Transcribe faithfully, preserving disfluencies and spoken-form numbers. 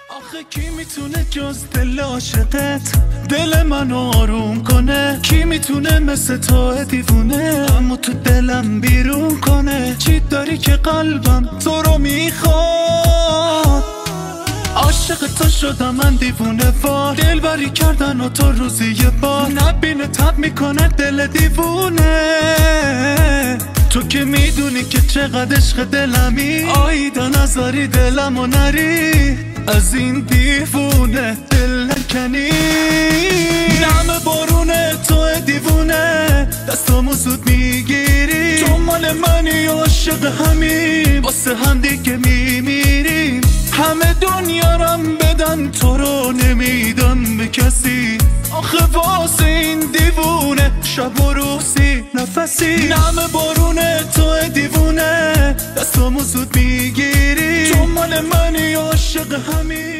آخه کی میتونه جز دل عاشقت دل منو آروم کنه؟ کی میتونه مثل تو دیوونه اما تو دلم بیرون کنه؟ چی داری که قلبم تو رو میخواد؟ عاشق تو شدم من دیوونه وار، دل بری کردن و تو روزی یه بار نبینه تب میکنه دل دیوونه. تو که میدونی که چقدر عشق دلمی، آیدا نذاری دلم و نری از این دیوونه دل نکنی. نم بارونه تو دیوونه دستامو زود میگیری، تو مال منی عاشق همین واسه هم دیگه میمیریم. همه دنیا رم بدن تو رو نمیدم به کسی، آخه واسه این دیوونه شب و روزی نفسی. نم بارونه تو دیوونه دستامو زود میگیری، تو مال منی عاشق همین